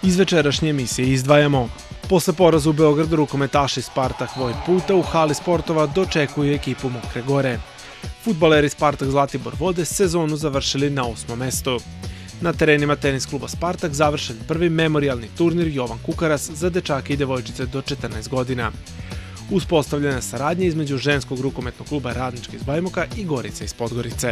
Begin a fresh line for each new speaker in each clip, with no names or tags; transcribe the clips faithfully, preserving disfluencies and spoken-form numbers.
Iz večerašnje emisije izdvajamo. Posle poraza u Beogradu rukometaši Spartak Vojputa u hali sportova dočekuju ekipu Mokre Gore. Fudbaleri Spartak Zlatibor Vode sezonu završili na osmom mestu. Na terenima tenis kluba Spartak završen prvi memorijalni turnir Jovan Kukaras za dečake i devojčice do četrnaest godina. Uspostavljena saradnja između ženskog rukometnog kluba Radnički iz Bajmoka i Gorice iz Podgorice.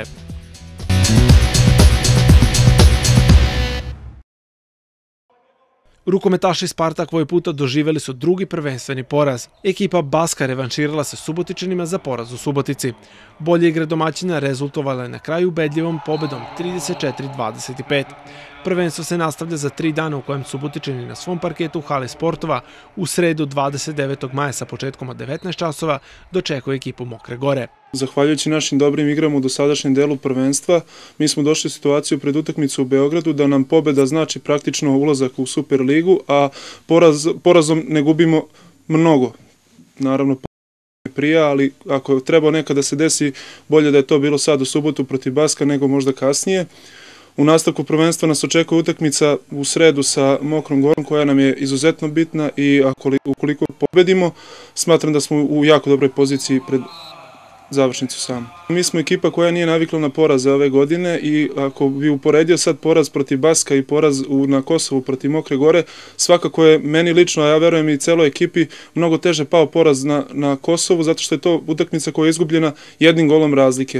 Rukometaši Spartak Vojputa doživeli su drugi prvenstveni poraz. Ekipa Baska revanširala se Subotičanima za poraz u Subotici. Bolje igre domaćina rezultovala je na kraju ubedljivom pobedom trideset četiri dvadeset pet. Prvenstvo se nastavlja za tri dana u kojem Subotičani na svom parketu u hali sportova u sredu dvadeset devetog maja sa početkom od devetnaest časova dočekuje ekipu Mokre Gore.
Zahvaljujući našim dobrim igrama u dosadašnjem delu prvenstva, mi smo došli u situaciju pred utakmicu u Beogradu da nam pobeda znači praktično ulazak u Superligu, a poraz, porazom ne gubimo mnogo. Naravno, prija, ali ako treba nekada se desi, bolje da je to bilo sad u subotu protiv Baska nego možda kasnije. U nastavku prvenstva nas očekuje utakmica u sredu sa Mokrom Gorom koja nam je izuzetno bitna i ukoliko pobedimo, smatram da smo u jako dobroj poziciji pred završnicu sam. Mi smo ekipa koja nije navikla na poraze ove godine i ako bi uporedio sad poraz protiv Baska i poraz na Kosovu protiv Mokre Gore, svakako je meni lično, a ja verujem i celoj ekipi, mnogo teže pao poraz na, na Kosovu zato što je to utakmica koja je izgubljena jednim golom razlike.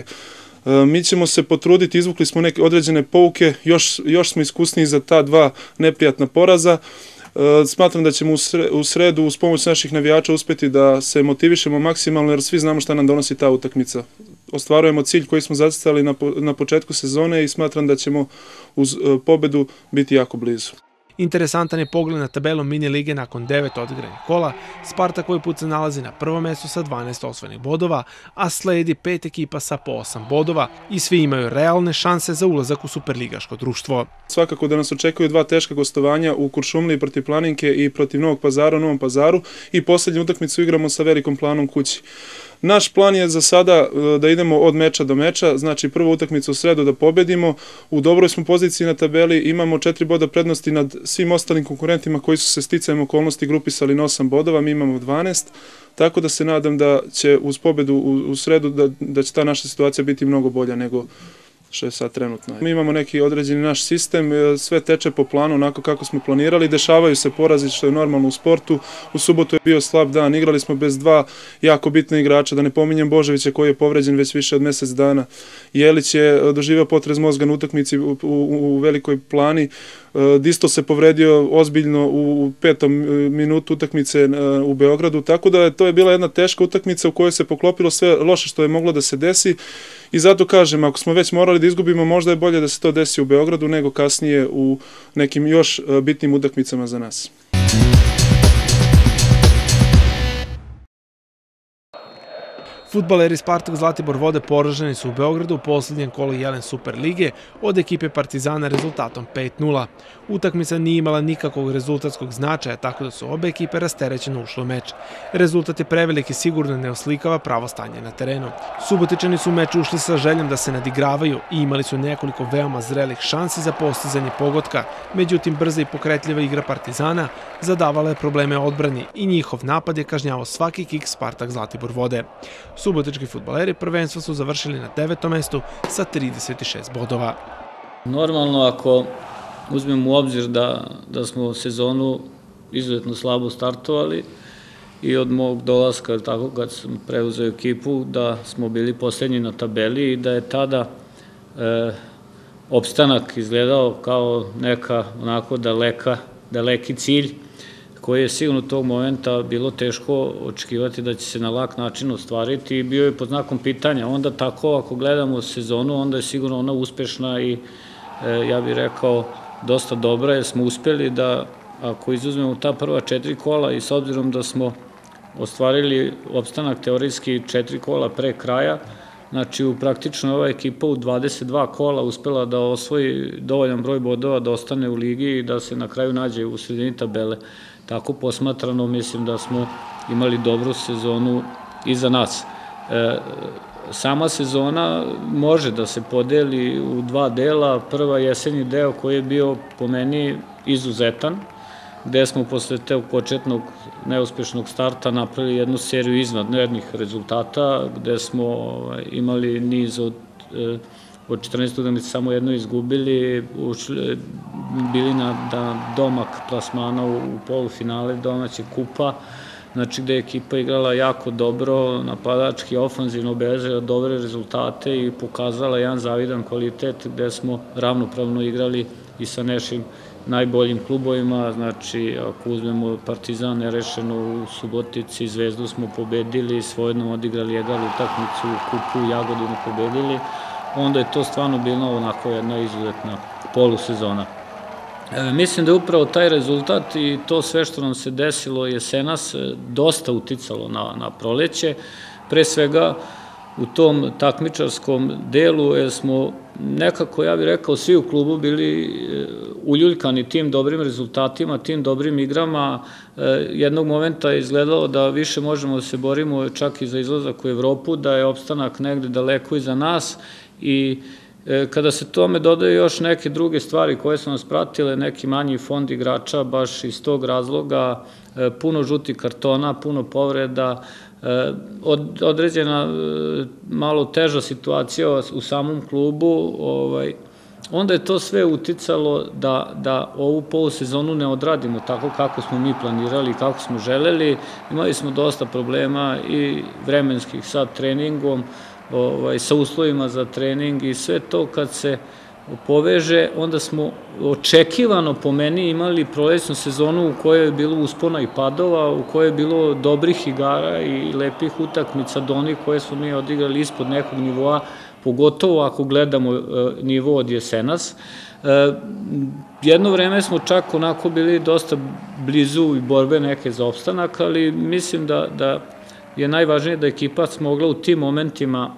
Mi ćemo se potruditi, izvukli smo neke određene pouke, još, još smo iskusniji za ta dva neprijatna poraza. Smatram da ćemo u sredu uz pomoć naših navijača uspjeti da se motivišemo maksimalno jer svi znamo šta nam donosi ta utakmica. Ostvarujemo cilj koji smo zacrtali na, na početku sezone i smatram da ćemo uz pobedu biti jako blizu.
Interesantan je pogled na tabelu mini lige nakon devet odigranih kola. Spartak Vojput se nalazi na prvom mestu sa dvanaest osvojenih bodova, a sledi pet ekipa sa po osam bodova i svi imaju realne šanse za ulazak u superligaško društvo.
Svakako da nas očekuju dva teška gostovanja u Kuršumliji protiv Planinke i protiv Novog Pazara u Novom Pazaru i posljednju utakmicu igramo sa Velikom Planom kući. Naš plan je za sada da idemo od meča do meča, znači prvu utakmicu u sredu da pobedimo, u dobroj smo poziciji na tabeli, imamo četiri boda prednosti nad svim ostalim konkurentima koji su se sticajem okolnosti grupisali na osam bodova, mi imamo dvanaest, tako da se nadam da će uz pobedu u, u sredu da, da će ta naša situacija biti mnogo bolja nego što je sad trenutno. Mi imamo neki određeni naš sistem, sve teče po planu onako kako smo planirali, dešavaju se porazi što je normalno u sportu, u subotu je bio slab dan, igrali smo bez dva jako bitna igrača, da ne pominjem Boževića koji je povređen već više od mjesec dana. Jelić je doživio potrez mozga na utakmici u, u, u Velikoj Plani, Disto se povredio ozbiljno u petom minutu utakmice u Beogradu, tako da je to je bila jedna teška utakmica u kojoj se poklopilo sve loše što je moglo da se desi i zato kažem, ako smo već morali da izgubimo, možda je bolje da se to desi u Beogradu nego kasnije u nekim još bitnim utakmicama za nas.
Fudbaleri Spartak Zlatibor Vode poraženi su u Beogradu u posljednjem kolu Jelen Super lige od ekipe Partizana rezultatom pet nula. Utakmica nije imala nikakvog rezultatskog značaja, tako da su obe ekipe rasterećeno ušle u meč. Rezultat je prevelik i sigurno ne oslikava pravo stanje na terenu. Subotičani su u meč ušli sa željom da se nadigravaju i imali su nekoliko veoma zrelih šansi za postizanje pogotka, međutim brza i pokretljiva igra Partizana zadavala je probleme odbrani i njihov napad je kažnjavao svaki kik Spartak Zlatibor Vode. Subotički fudbaleri prvenstvo su završili na devetom mestu sa trideset šest bodova.
Normalno ako uzmemo u obzir da, da smo sezonu izuzetno slabo startovali i od mog dolaska, tako kad sam preuzeo ekipu, da smo bili posljednji na tabeli i da je tada e, opstanak izgledao kao neka onako daleka, daleki cilj koji je sigurno tog momenta bilo teško očekivati da će se na lak način ostvariti i bio je pod znakom pitanja. Onda tako, ako gledamo sezonu, onda je sigurno ona uspešna i e, ja bih rekao dosta dobra jer smo uspjeli da, ako izuzmemo ta prva četiri kola i s obzirom da smo ostvarili opstanak teorijski četiri kola pre kraja, znači u praktično ova ekipa u dvadeset dva kola uspela da osvoji dovoljan broj bodova da ostane u ligi i da se na kraju nađe u sredini tabele. Tako posmatrano mislim da smo imali dobru sezonu iza nas. E, sama sezona može da se podeli u dva dela. Prva jesenji deo koji je bio po meni izuzetan, gde smo posle tog početnog neuspešnog starta napravili jednu seriju iznadrednih rezultata, gde smo imali niz od od četrnaest utakmica samo jedno izgubili, bili na domak plasmana u polufinale domaćeg kupa, znači gde je ekipa igrala jako dobro, napadački, ofanzivno, obeležila dobre rezultate i pokazala jedan zavidan kvalitet gde smo ravnopravno igrali i sa našim najboljim klubovima, znači ako uzmemo Partizan nerešeno u Subotici, Zvezdu smo pobedili, svojedno odigrali egal utakmicu, u kupu Jagodinu pobedili, onda je to stvarno bilo onako jedna izuzetna polusezona. Mislim da je upravo taj rezultat i to sve što nam se desilo jesenas dosta uticalo na proleće, pre svega u tom takmičarskom delu, jer smo nekako, ja bih rekao, svi u klubu bili uljuljkani tim dobrim rezultatima, tim dobrim igrama. Jednog momenta je izgledalo da više možemo da se borimo čak i za izlazak u Evropu, da je opstanak negde daleko iza nas i kada se tome dodaju još neke druge stvari koje su nas pratile, neki manji fond igrača, baš iz tog razloga, puno žutih kartona, puno povreda, određena malo teža situacija u samom klubu, onda je to sve uticalo da ovu polusezonu ne odradimo tako kako smo mi planirali i kako smo želeli. Imali smo dosta problema i vremenskih sa treningom, sa uslovima za trening i sve to kad se poveže, onda smo očekivano po meni imali prolećnu sezonu u kojoj je bilo uspona i padova, u kojoj je bilo dobrih igara i lepih utakmica do onih koje smo mi odigrali ispod nekog nivoa, pogotovo ako gledamo nivo od jesenas. Jedno vreme smo čak onako bili dosta blizu i borbe neke za opstanak, ali mislim da je najvažnije da ekipa smogla u tim momentima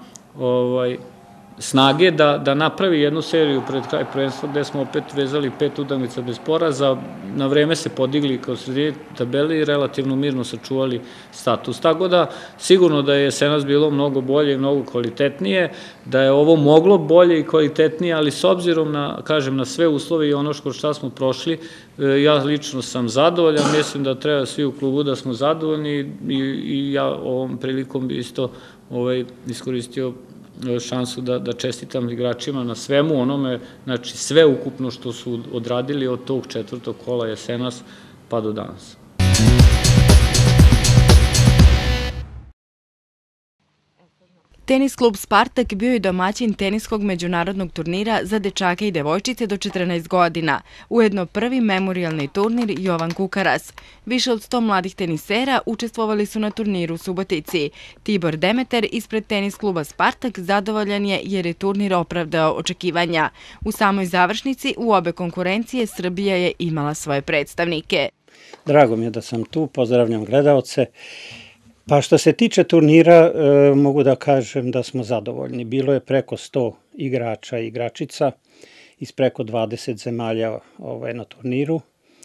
snage da napravi jednu seriju pred kraj prvenstva gde smo opet vezali pet utakmica bez poraza, na vreme se podigli kao sredini tabeli i relativno mirno sačuvali status. Tako da sigurno da je jesenas bilo mnogo bolje i mnogo kvalitetnije, da je ovo moglo bolje i kvalitetnije, ali s obzirom na, kažem, na sve uslove i ono što smo prošli, ja lično sam zadovoljan, mislim da treba svi u klubu da smo zadovoljni i ja ovom prilikom bi isto iskoristio šansu da čestitam igračima na svemu onome, znači sve ukupno što su odradili od tog četvrtog kola jesenas pa do danas.
Tenis klub Spartak bio je domaćin teniskog međunarodnog turnira za dečake i devojčice do četrnaest godina, ujedno prvi memorijalni turnir Jovan Kukaras. Više od sto mladih tenisera učestvovali su na turniru u Subotici. Tibor Demeter ispred tenis kluba Spartak zadovoljan je jer je turnir opravdao očekivanja. U samoj završnici u obe konkurencije Srbija je imala svoje predstavnike.
Drago mi je da sam tu, pozdravljam gledaoce. Pa što se tiče turnira, mogu da kažem da smo zadovoljni. Bilo je preko sto igrača i igračica iz preko dvadeset zemalja na turniru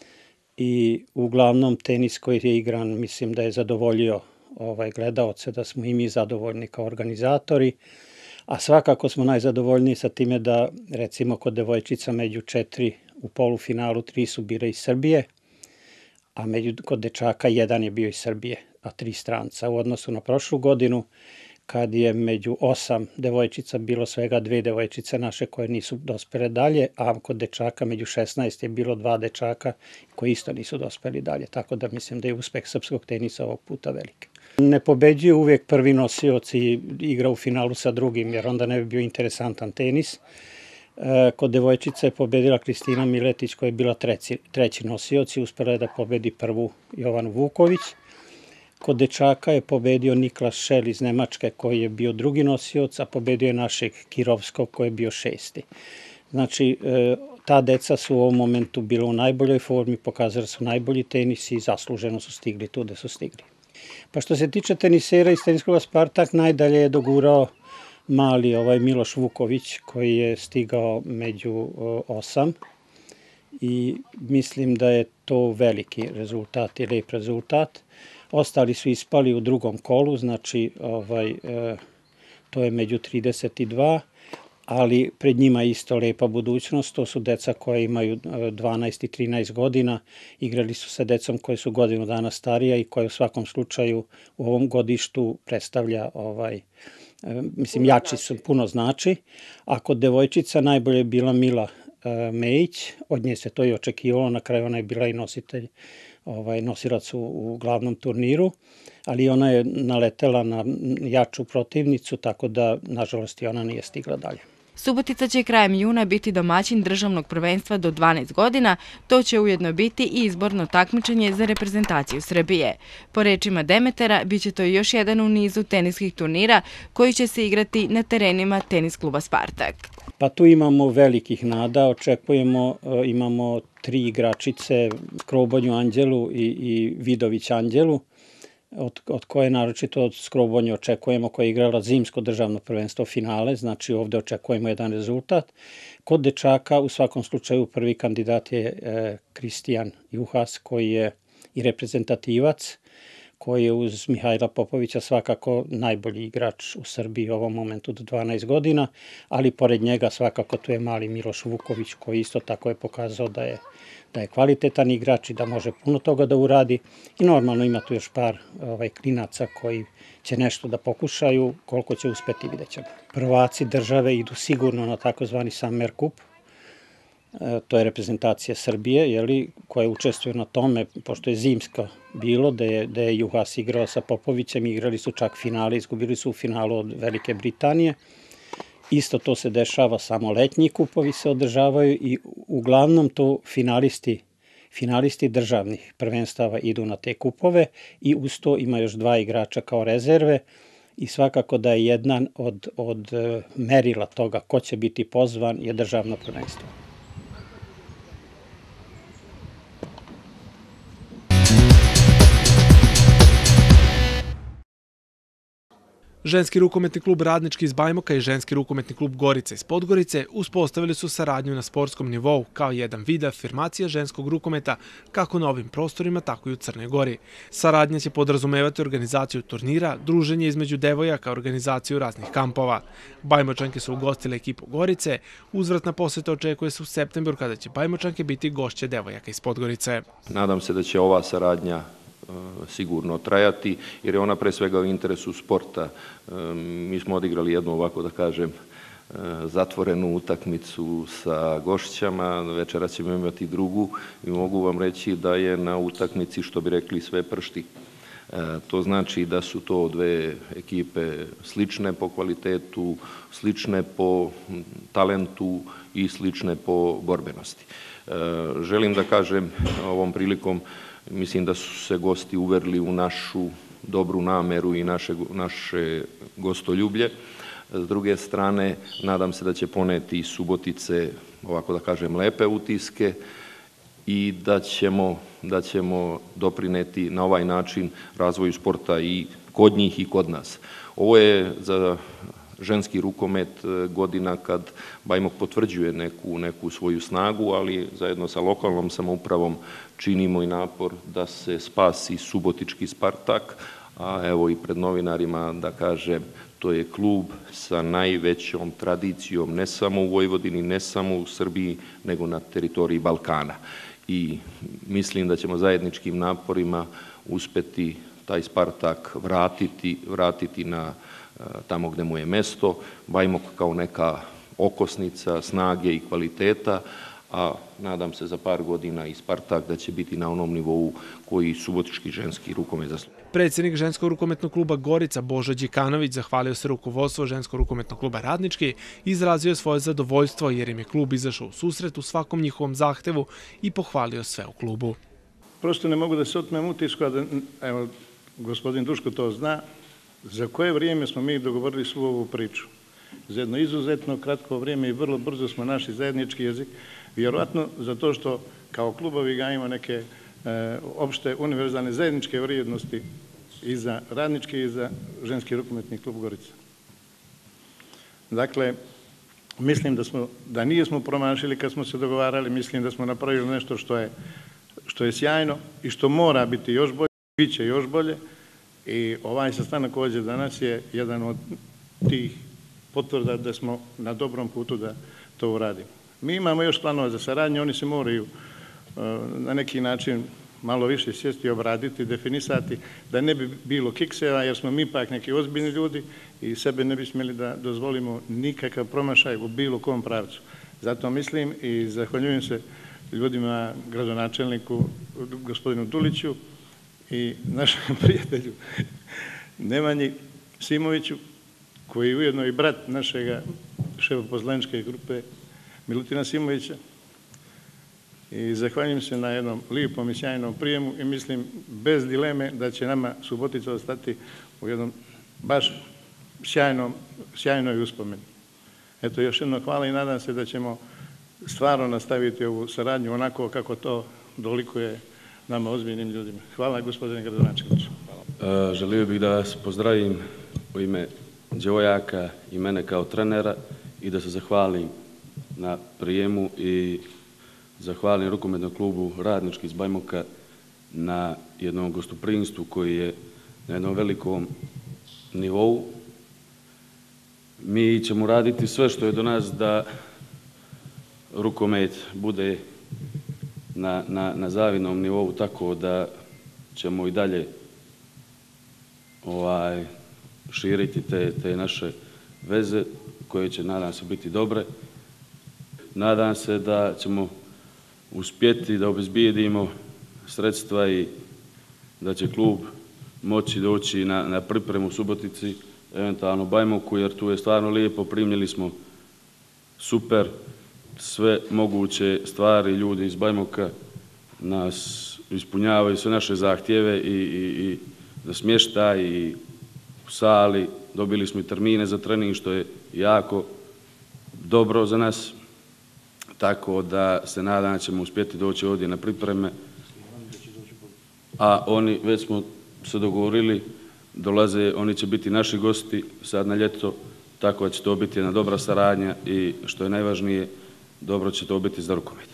i uglavnom tenis koji je igran mislim da je zadovoljio gledaoce, da smo i mi zadovoljni kao organizatori, a svakako smo najzadovoljniji sa time da recimo kod devojčica među četiri u polufinalu tri su bile iz Srbije, a kod dečaka jedan je bio iz Srbije, a tri stranca. U odnosu na prošlu godinu, kad je među osam devojčica bilo svega dve devojčice naše koje nisu dospele dalje, a kod dečaka među šesnaest je bilo dva dečaka koji isto nisu dospeli dalje. Tako da mislim da je uspeh srpskog tenisa ovog puta velik. Ne pobeđuje uvijek prvi nosioc i igra u finalu sa drugim, jer onda ne bi bio interesantan tenis. Kod devojčica je pobedila Kristina Miletić koja je bila treći nosioc i uspela je da pobedi prvu Jovanu Vuković. Kod dečaka je pobedio Niklas Šel iz Nemačke koji je bio drugi nosioc, a pobedio je našeg Kirovskog koji je bio šesti. Znači, ta deca su u ovom momentu bila u najboljoj formi, pokazali su najbolji tenis i zasluženo su stigli tu gde su stigli. Pa što se tiče tenisera iz tenis kluba Spartak, najdalje je dogurao mali ovaj Miloš Vuković koji je stigao među osam i mislim da je to veliki rezultat i lep rezultat. Ostali su ispali u drugom kolu, znači to je među trideset dva. ali pred njima je isto lepa budućnost. To su deca koja imaju dvanaest i trinaest godina, igrali su sa decom koje su godinu dana starija i koje u svakom slučaju u ovom godištu predstavlja ovaj, mislim, jači su, puno znači. A kod devojčica najbolje je bila Mila Mejić, od nje se to i očekivalo, na kraju ona je bila i nositelj, ovaj, nosilac u, u glavnom turniru, ali ona je naletela na jaču protivnicu, tako da, nažalost, i ona nije stigla dalje.
Subotica će krajem juna biti domaćin državnog prvenstva do dvanaest godina, to će ujedno biti i izborno takmičenje za reprezentaciju Srbije. Po rečima Demetera, bit će to još jedan u nizu teniskih turnira koji će se igrati na terenima tenis kluba Spartak.
Pa tu imamo velikih nada, očekujemo, imamo tri igračice, Skrobanju Anđelu i, i Vidović Anđelu, od, od koje naročito od Skrobonje očekujemo, koja je igrala zimsko državno prvenstvo finale, znači ovde očekujemo jedan rezultat. Kod dečaka u svakom slučaju prvi kandidat je e, Kristijan Juhas, koji je i reprezentativac, koji je uz Mihajla Popovića svakako najbolji igrač u Srbiji u ovom momentu do dvanaest godina, ali pored njega svakako tu je mali Miloš Vuković, koji isto tako je pokazao da je da je kvalitetan igrač i da može puno toga da uradi. I normalno ima tu još par ovaj, klinaca koji će nešto da pokušaju, koliko će uspeti vidjet ćemo. Prvaci države idu sigurno na takozvani Summer Cup, e, to je reprezentacija Srbije, jeli, koja učestvuje na tome, pošto je zimsko bilo, da je, da je Juhas igrao sa Popovićem, igrali su čak finale, izgubili su u finalu od Velike Britanije. Isto to se dešava, samo letnji kupovi se održavaju i uglavnom to finalisti, finalisti državnih prvenstava idu na te kupove i uz to ima još dva igrača kao rezerve i svakako da je jedan od, od merila toga ko će biti pozvan je državno prvenstvo.
Ženski rukometni klub Radnički iz Bajmoka i ženski rukometni klub Gorica iz Podgorice uspostavili su saradnju na sportskom nivou kao jedan vid afirmacija ženskog rukometa kako na ovim prostorima, tako i u Crnoj Gori. Saradnja će podrazumevati organizaciju turnira, druženje između devojaka, organizaciju raznih kampova. Bajmočanke su ugostile ekipu Gorice, uzvratna poseta očekuje se u septembru kada će Bajmočanke biti gošće devojaka iz Podgorice.
Nadam se da će ova saradnja sigurno trajati, jer je ona pre svega u interesu sporta. Mi smo odigrali jednu, ovako da kažem, zatvorenu utakmicu sa gošćama, večera ćemo imati drugu i mogu vam reći da je na utakmici, što bi rekli, sve pršti. To znači da su to dve ekipe slične po kvalitetu, slične po talentu i slične po borbenosti. Želim da kažem ovom prilikom, mislim da su se gosti uverili u našu dobru nameru i naše, naše gostoljublje. S druge strane, nadam se da će poneti iz Subotice, ovako da kažem, lepe utiske i da ćemo, da ćemo doprineti na ovaj način razvoju sporta i kod njih i kod nas. Ovo je za ženski rukomet godina kad Bajmok potvrđuje neku, neku svoju snagu, ali zajedno sa lokalnom samoupravom činimo i napor da se spasi subotički Spartak, a evo i pred novinarima da kažem, to je klub sa najvećom tradicijom ne samo u Vojvodini, ne samo u Srbiji, nego na teritoriji Balkana. I mislim da ćemo zajedničkim naporima uspeti taj Spartak vratiti, vratiti na tamo gde mu je mesto, Bajmok kao neka okosnica snage i kvaliteta, a nadam se za par godina i Spartak da će biti na onom nivou koji subotički ženski rukomet zaslužuje.
Predsjednik ženskog rukometnog kluba Gorica Božo Đikanović zahvalio se rukovodstvo ženskog rukometnog kluba Radnički i izrazio svoje zadovoljstvo jer im je klub izašao u susret u svakom njihovom zahtevu i pohvalio sve u klubu.
Prosto ne mogu da se otmem utisku, a da, evo, gospodin Duško to zna, za koje vrijeme smo mi dogovorili svu ovu priču. Za jedno izuzetno kratko vrijeme i vrlo brzo smo našli zajednički jezik, vjerojatno zato što kao klubovi gajimo neke e, opšte univerzalne zajedničke vrijednosti i za Radnički i za ženski rukometni klub Gorica. Dakle, mislim da, smo, da nijesmo promašili kad smo se dogovarali, mislim da smo napravili nešto što je, što je sjajno i što mora biti još bolje, bit će još bolje. I ovaj sastanak ovdje danas je jedan od tih potvrda da smo na dobrom putu da to uradimo. Mi imamo još planova za saradnju, oni se moraju na neki način malo više sjesti, obraditi, definisati, da ne bi bilo kikseva, jer smo mi pak neki ozbiljni ljudi i sebe ne bi smjeli da dozvolimo nikakav promašaj u bilo kom pravcu. Zato mislim i zahvaljujem se ljudima, gradonačelniku, gospodinu Duliću i našem prijatelju Nemanji Simoviću, koji je ujedno i brat našega šefa poslaničke grupe Milutina Simovića. I zahvaljujem se na jednom lijepom i sjajnom prijemu i mislim bez dileme da će nama Subotica ostati u jednom baš sjajnom, sjajnoj uspomeni. Eto, još jedno hvala i nadam se da ćemo stvarno nastaviti ovu saradnju onako kako to dolikuje nama ozbiljnim ljudima. Hvala, gospodine gradonačelniče.
Želio bih da vas pozdravim u ime djevojaka i mene kao trenera i da se zahvalim na prijemu i zahvalim rukometnom klubu Radnički iz Bajmoka na jednom gostoprimstvu koji je na jednom velikom nivou. Mi ćemo raditi sve što je do nas da rukomet bude na, na, na zavidnom nivou, tako da ćemo i dalje ovaj, širiti te, te naše veze koje će, nadam se, biti dobre. Nadam se da ćemo uspjeti da obezbijedimo sredstva i da će klub moći doći na, na pripremu u Subotici, eventualno Bajmoku, jer tu je stvarno lijepo, primljeli smo super sve moguće stvari, ljudi iz Bajmoka nas ispunjavaju sve naše zahtjeve i, i, i za smještaj i u sali, dobili smo i termine za trening, što je jako dobro za nas. Tako da se nadam da ćemo uspjeti doći ovdje na pripreme, a oni, već smo se dogovorili, dolaze, oni će biti naši gosti sad na ljeto, tako da će to biti jedna dobra saradnja i što je najvažnije, dobro će to biti za rukomet.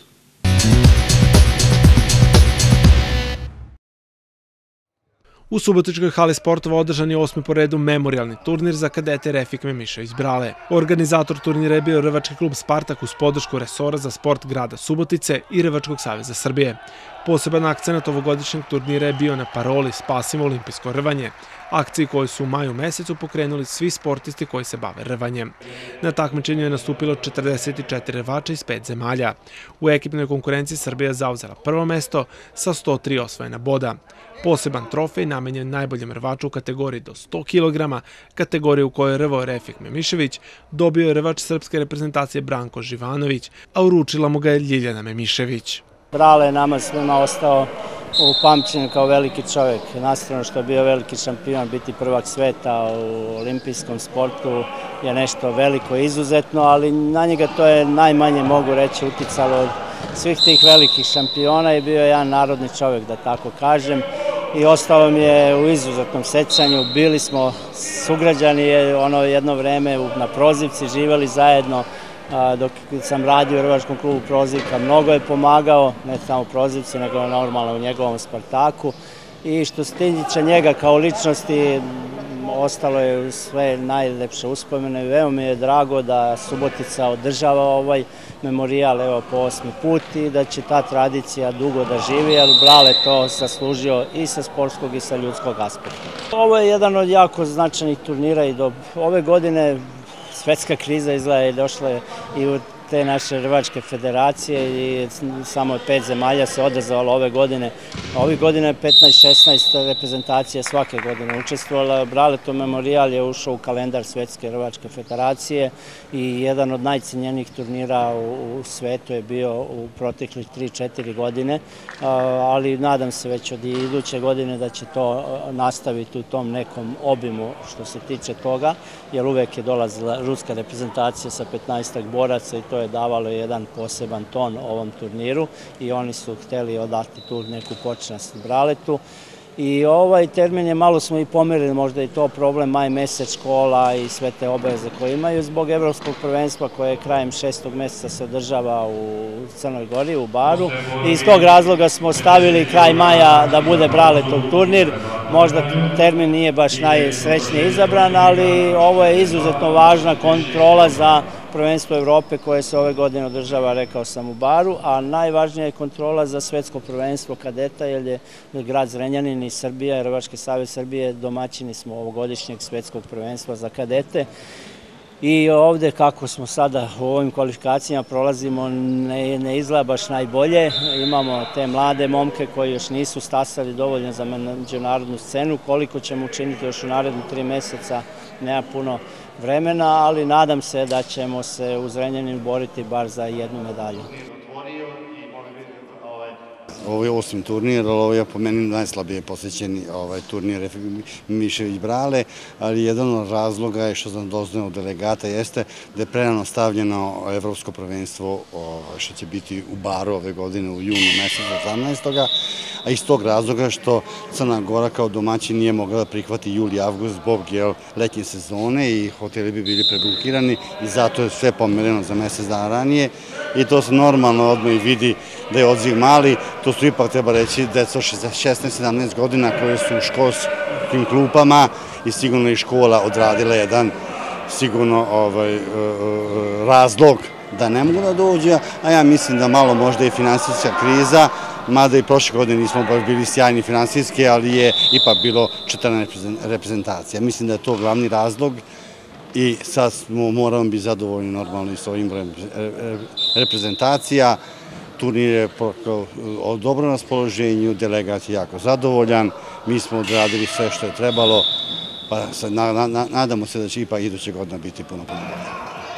U Subotičkoj hali sportova održan je osmi po redu memorialni turnir za kadete Refik Memiša iz Brale. Organizator turnira je bio Rvački klub Spartak uz podršku resora za sport grada Subotice i Rvačkog saveza Srbije. Poseban akcenat ovogodišnjeg turnira je bio na paroli Spasimo olimpijsko rvanje, akciji koju su u maju mesecu pokrenuli svi sportisti koji se bave rvanjem. Na takmičenju je nastupilo četrdeset četiri rvača iz pet zemalja. U ekipnoj konkurenciji Srbija zauzela prvo mesto sa sto tri osvojena boda. Poseban trofej namenjen najboljem rvaču u kategoriji do sto kilograma, kategoriju u kojoj je rvao Refik Memišević, dobio je rvač srpske reprezentacije Branko Živanović, a uručila mu ga je Ljiljana Memišević.
Brale je nama svima ostao u pamćenju kao veliki čovjek. Nastavno što je bio veliki šampion, biti prvak sveta u olimpijskom sportu je nešto veliko i izuzetno, ali na njega to je najmanje, mogu reći, uticalo od svih tih velikih šampiona i bio je jedan narodni čovjek, da tako kažem. I ostalo mi je u izuzetnom sećanju. Bili smo sugrađani ono jedno vreme na Prozivci, živjeli zajedno dok sam radio u Rvačkom klubu Prozivka. Mnogo je pomagao, ne samo u Prozivci, nego normalno u njegovom Spartaku. I što se tiče njega kao ličnosti, ostalo je sve najlepše uspomene. Veoma mi je drago da Subotica održava ovaj memorijal evo po osmi put i da će ta tradicija dugo da živi, jer Brale to zaslužio i sa sportskog i sa ljudskog aspekta. Ovo je jedan od jako značajnih turnira i do ove godine svetska kriza izgleda je došla i u te naše rvačke federacije i samo pet zemalja se odazvalo ove godine. Ove godine petnaest šesnaest reprezentacija svake godine učestvovala. Braleto memorijal je ušao u kalendar Svetske rvačke federacije i jedan od najcenjenijih turnira u svetu je bio u proteklih tri četiri godine, ali nadam se već od iduće godine da će to nastaviti u tom nekom obimu što se tiče toga, jer uvek je dolazila ruska reprezentacija sa petnaestak boraca i to je davalo jedan poseban ton ovom turniru i oni su hteli odati tu neku počast Braletu. I ovaj termin je malo smo i pomerili, možda i to problem, maj mesec, škola i sve te obaveze koje imaju zbog evropskog prvenstva koje krajem šestog meseca se održava u Crnoj Gori, u Baru. I iz tog razloga smo stavili kraj maja da bude Braletov turnir. Možda termin nije baš najsrećnije izabran, ali ovo je izuzetno važna kontrola za prvenstvo Evrope koje se ove godine održava, rekao sam, u Baru, a najvažnija je kontrola za svetsko prvenstvo kadeta, jer je grad Zrenjanin i Srbija, Rvački savez Srbije, domaćini smo ovogodišnjeg svetskog prvenstva za kadete. I ovde kako smo sada u ovim kvalifikacijama prolazimo ne, ne izgleda baš najbolje. Imamo te mlade momke koji još nisu stasali dovoljno za međunarodnu scenu. Koliko ćemo učiniti još u narednih tri meseca, nema puno vremena, ali nadam se da ćemo se u Zrenjaninu boriti bar za jednu medalju.
Ovo je osmi turnir, ali ovo je po meni najslabije posvećeni turnir Mišević Brale, ali jedan od razloga je što sam doznao od delegata jeste da je prerano stavljeno evropsko prvenstvo što će biti u Baru ove godine u junu mesecu osamnaestog a iz tog razloga što Crna Gora kao domaćin nije mogla da prihvati jul i avgust zbog letnje sezone i hoteli bi bili prebukirani i zato je sve pomereno za mesec dana ranije i to se normalno odmah i vidi da je odziv mali. To su ipak, treba reći, deca šesnaest sedamnaest godina koje su u školskim klupama i sigurno i škola odradila jedan sigurno razlog da ne mogu da dođe, a ja mislim da malo možda i finansijska kriza, mada i prošle godine nismo baš bili sjajni finansijski, ali je ipak bilo četrnaest reprezentacija. Mislim da je to glavni razlog i sad moramo biti zadovoljni normalno i s ovim brojem reprezentacija. Turnir je o dobrom raspoloženju, delegat je jako zadovoljan, mi smo odradili sve što je trebalo, pa nadamo se da će ipak iduće godina biti puno, puno bolje.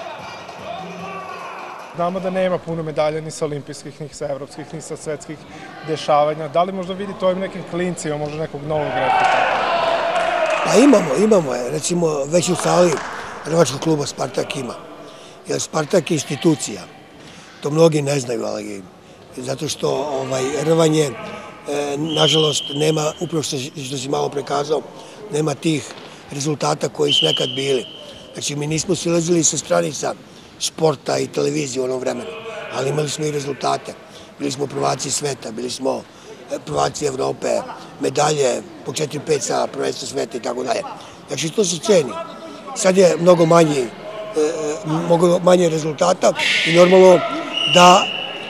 Znamo da nema puno medalja ni sa olimpijskih, ni sa evropskih, ni sa svetskih dešavanja. Da li možda vidite ovim nekim klincima, možda nekog novog rekruta?
Pa imamo, imamo je. Recimo, već u sali Rvačkog kluba Spartak ima. Jer Spartak je institucija. To mnogi ne znaju, ali zato što rvanje, nažalost, nema, upravo što si malo prekazao, nema tih rezultata koji su nekad bili. Znači, mi nismo silazili sa stranica sporta i televizije u onom vremenu, ali imali smo i rezultate. Bili smo prvaci sveta, bili smo prvaci Evrope, medalje po četiri pet sa prvenstva sveta i tako dalje. Znači, to se ceni. Sad je mnogo manji, mnogo manje rezultata i normalno da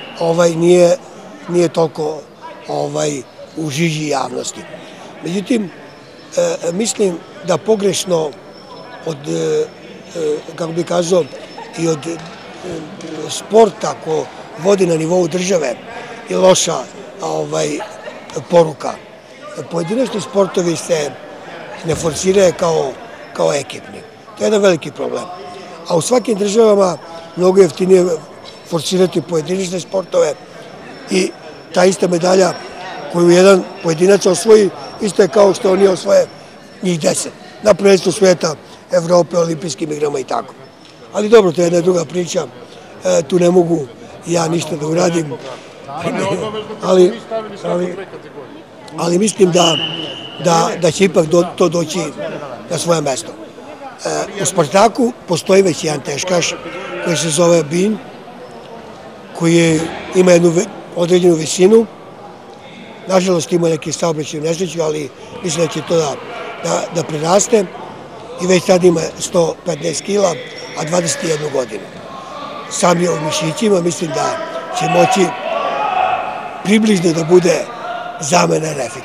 nije toliko u žiži javnosti. Međutim, mislim da pogrešno od, kako bih kazao, i od sporta ko vodi na nivou države je loša poruka. Pojedinačni sportovi se ne forsiraju kao ekipni. To je jedan veliki problem. A u svakim državama mnogo jeftinije forsirati pojedinačne sportove i ta ista medalja koju jedan pojedinac osvoji, isto je kao što oni osvoje njih deset. Na prvenstvu sveta, Evrope, olimpijskim igrama i tako. Ali dobro, to je jedna druga priča, tu ne mogu ja ništa da uradim, ali mislim da će ipak to doći na svoje mesto. U Spartaku postoji već jedan teškaš koji se zove Bin, koji ima jednu određenu visinu, nažalost ima neki saobraćajnu nesreću, ali mislim da će to da preraste i već sad ima sto petnaest kila, a dvadeset jednu godinu. Sam je u mišićima, mislim da će moći približno da bude zamena Refiku.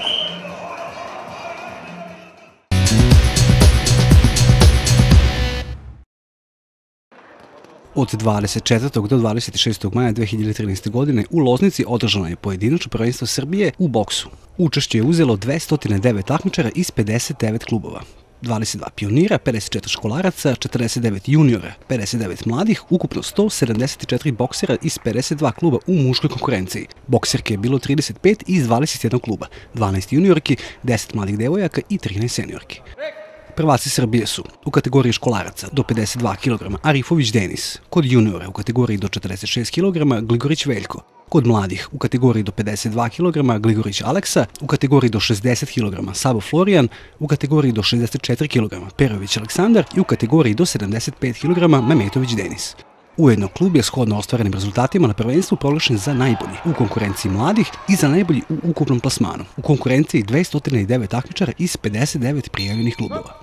Od dvadeset četvrtog do dvadeset šestog maja dve hiljade trinaeste. godine u Loznici održano je pojedinačno prvenstvo Srbije u boksu. Učešće je uzelo dvesta devet takmičara iz pedeset devet klubova. dvadeset dva pionira, pedeset četiri školaraca, četrdeset devet juniora, pedeset devet mladih, ukupno sto sedamdeset četiri boksera iz pedeset dva kluba u muškoj konkurenciji. Bokserke je bilo trideset pet iz dvadeset jednog kluba, dvanaest juniorki, deset mladih devojaka i trinaest seniorki. Prvaci Srbije su u kategoriji školaraca do pedeset dva kilograma Arifović Denis, kod juniora u kategoriji do četrdeset šest kilograma Gligorić Veljko, kod mladih u kategoriji do pedeset dva kilograma Gligorić Aleksa, u kategoriji do šezdeset kilograma Sabo Florijan, u kategoriji do šezdeset četiri kilograma Perović Aleksandar i u kategoriji do sedamdeset pet kilograma Memetović Denis. Ujedno, klub je shodno ostvarenim rezultatima na prvenstvu proglašen za najbolji u konkurenciji mladih i za najbolji u ukupnom plasmanu, u konkurenciji dvesta devet takmičara iz pedeset devet prijavljenih klubova.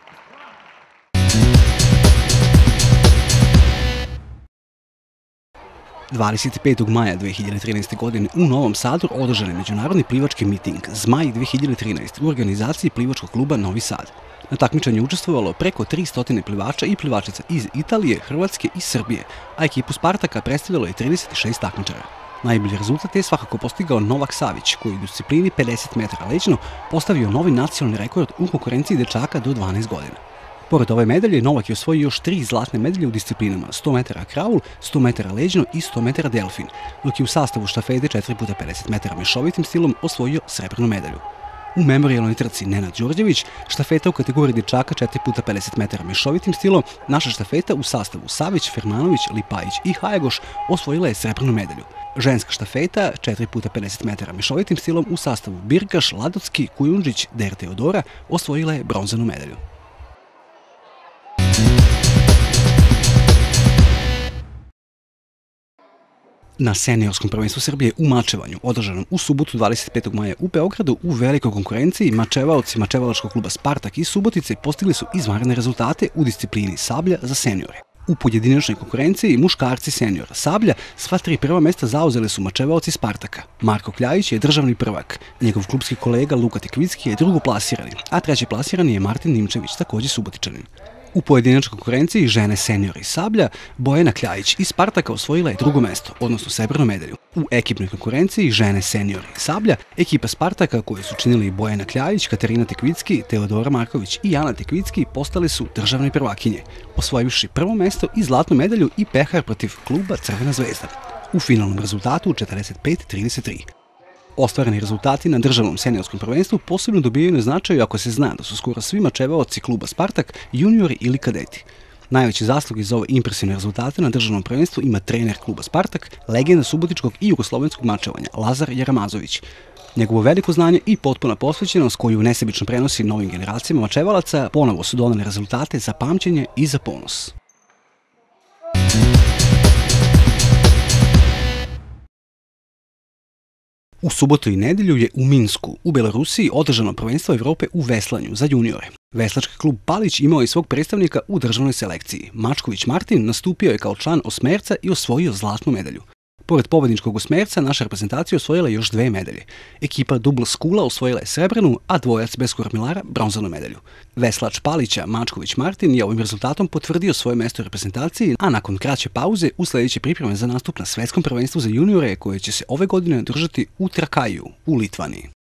dvadeset petog maja dve hiljade trinaeste. godine u Novom Sadu održan je međunarodni plivački miting Zmaj dve hiljade trinaeste. u organizaciji plivačkog kluba Novi Sad. Na takmičenju učestvovalo preko tristo plivača i plivačica iz Italije, Hrvatske i Srbije, a ekipu Spartaka predstavljalo je trideset šest takmičara. Najbolji rezultat je svakako postigao Novak Savić, koji u disciplini pedeset metara leđno postavio novi nacionalni rekord u konkurenciji dečaka do dvanaest godina. Pored ove medalje, Novak je osvojio još tri zlatne medalje u disciplinama sto metara kraul, sto metara leđno i sto metara delfin, dok je u sastavu štafete četiri puta pedeset metara mešovitim stilom osvojio srebrnu medalju. U memorijalnoj trci Nenad Đorđević, štafeta u kategoriji dečaka četiri puta pedeset metara mešovitim stilom, naša štafeta u sastavu Savić, Fermanović, Lipajić i Hajagoš osvojila je srebrnu medalju. Ženska štafeta četiri puta pedeset metara mešovitim stilom u sastavu Birkaš, Ladocki, Kujundžić, Der Teodora osvojila je bronzanu medalju. Na seniorskom prvenstvu Srbije u mačevanju, održanom u subotu dvadeset petog maja u Beogradu, u velikoj konkurenciji mačevaoci mačevalačkog kluba Spartak iz Subotice postigli su izvanredne rezultate u disciplini sablja za seniore. U pojedinačnoj konkurenciji muškarci seniora sablja sva tri prva mesta zauzeli su mačevaoci Spartaka. Marko Kljajić je državni prvak, njegov klubski kolega Luka Tekvicki je drugoplasirani, a treći plasirani je Martin Nimčević, takođe Subotičanin. U pojedinačnoj konkurenciji žene seniora i sablja, Bojana Kljajić iz Spartaka osvojila je drugo mesto, odnosno srebrnu medalju. U ekipnoj konkurenciji žene seniora i sablja, ekipa Spartaka koju su činili Bojana Kljajić, Katarina Tekvicki, Teodora Marković i Jana Tekvicki postali su državne prvakinje, osvojivši prvo mesto i zlatnu medalju i pehar protiv kluba Crvena zvezda. U finalnom rezultatu četrdeset pet trideset tri. Ostvareni rezultati na državnom seniorskom prvenstvu posebno dobijaju na značaju ako se zna da su skoro svi mačevaoci kluba Spartak juniori ili kadeti. Najveće zasluge za ove impresivne rezultate na državnom prvenstvu ima trener kluba Spartak, legenda subotičkog i jugoslovenskog mačevanja Lazar Jaramazović. Njegovo veliko znanje i potpuna posvećenost koju nesebično prenosi novim generacijama mačevalaca ponovo su doneli rezultate za pamćenje i za ponos. U subotu i nedelju je u Minsku, u Belorusiji, održano prvenstvo Evrope u veslanju za juniore. Veslački klub Palić imao je svog predstavnika u državnoj selekciji. Mačković Martin nastupio je kao član osmerca i osvojio zlatnu medalju. Pored pobedničkog osmerca, naša reprezentacija osvojila još dve medalje. Ekipa Dubl Skula osvojila je srebrnu, a dvojac bez kormilara bronzanu medalju. Veslač Palića, Mačković Martin, je ovim rezultatom potvrdio svoje mesto u reprezentaciji, a nakon kraće pauze usledeće pripreme za nastup na svetskom prvenstvu za juniore koje će se ove godine održati u Trakaju, u Litvaniji.